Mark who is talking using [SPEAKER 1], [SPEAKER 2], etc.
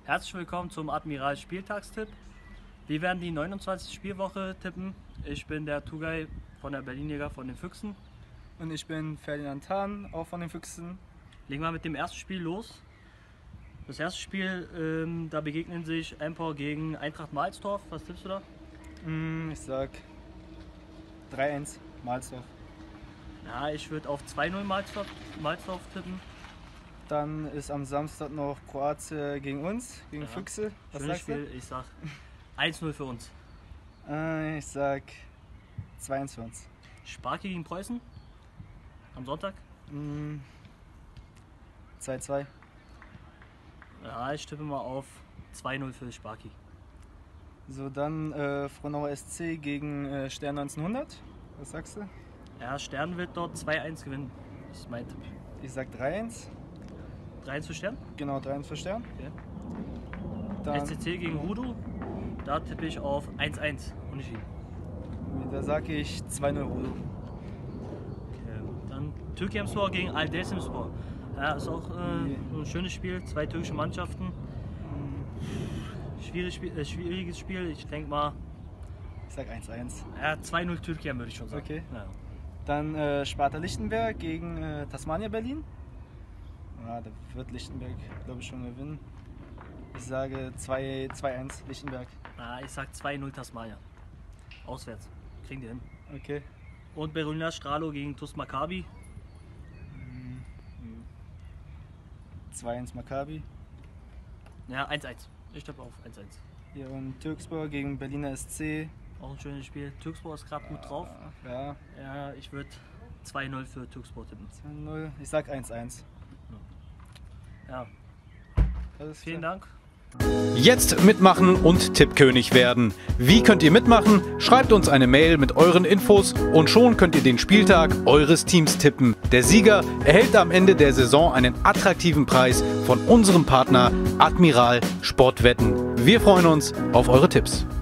[SPEAKER 1] Herzlich willkommen zum Admiral Spieltagstipp. Wir werden die 29. Spielwoche tippen. Ich bin der Tugay von der Berlinliga von den Füchsen.
[SPEAKER 2] Und ich bin Ferdinand Hahn, auch von den Füchsen.
[SPEAKER 1] Legen wir mit dem ersten Spiel los. Das erste Spiel, da begegnen sich Empor gegen Eintracht Mahlsdorf. Was tippst du da?
[SPEAKER 2] Ich sag 3-1 Mahlsdorf.
[SPEAKER 1] Ja, ich würde auf 2-0 Mahlsdorf tippen.
[SPEAKER 2] Dann ist am Samstag noch Kroatien gegen uns, gegen
[SPEAKER 1] Ja.
[SPEAKER 2] Füchse. Was
[SPEAKER 1] Schönes
[SPEAKER 2] sagst du?
[SPEAKER 1] Spiel, ich sag 1-0 für uns.
[SPEAKER 2] Ich sag 2-1 für uns.
[SPEAKER 1] Sparky gegen Preußen am Sonntag.
[SPEAKER 2] 2-2.
[SPEAKER 1] Ja, ich tippe mal auf 2-0 für Sparky.
[SPEAKER 2] So, dann Frohnauer SC gegen Stern 1900. Was sagst du?
[SPEAKER 1] Ja, Stern wird dort 2-1 gewinnen. Das ist mein Tipp.
[SPEAKER 2] Ich sag 3-1.
[SPEAKER 1] 3-1 für Stern.
[SPEAKER 2] Genau, 3-1 für Stern.
[SPEAKER 1] Okay.
[SPEAKER 2] Dann,
[SPEAKER 1] SCC gegen Rudo. Da tippe ich auf 1-1. Unentschieden.
[SPEAKER 2] da sag ich 2-0 Rudo.
[SPEAKER 1] Okay. Dann Türkiyemspor gegen Aldesimspor. Ja, ist auch ein schönes Spiel. Zwei türkische Mannschaften. Schwieriges Spiel. Ich denke mal,
[SPEAKER 2] Ich sag 1-1.
[SPEAKER 1] ja, 2-0 Türkei würde ich schon sagen.
[SPEAKER 2] Okay.
[SPEAKER 1] Ja.
[SPEAKER 2] Dann Sparta Lichtenberg gegen Tasmania Berlin. Ja, da wird Lichtenberg, glaube ich, schon gewinnen. Ich sage 2-1 Lichtenberg.
[SPEAKER 1] Ja, ich sag 2-0 Tasmania. Auswärts. Kriegen die hin.
[SPEAKER 2] Okay.
[SPEAKER 1] Und Berliner Stralo gegen TuS Maccabi.
[SPEAKER 2] 2-1 Maccabi.
[SPEAKER 1] Ja, 1-1. Ich tippe auf 1-1.
[SPEAKER 2] Hier und Türkspor gegen Berliner SC.
[SPEAKER 1] Auch ein schönes Spiel. Türkspor ist gerade gut drauf.
[SPEAKER 2] Ja,
[SPEAKER 1] Ja, ich würde 2-0 für Türkspor tippen.
[SPEAKER 2] 2-0. Ich sag 1-1.
[SPEAKER 1] Ja,
[SPEAKER 2] Alles
[SPEAKER 1] vielen
[SPEAKER 2] klar.
[SPEAKER 1] Dank.
[SPEAKER 3] Jetzt mitmachen und Tippkönig werden. Wie könnt ihr mitmachen? Schreibt uns eine Mail mit euren Infos und schon könnt ihr den Spieltag eures Teams tippen. Der Sieger erhält am Ende der Saison einen attraktiven Preis von unserem Partner Admiral Sportwetten. Wir freuen uns auf eure Tipps.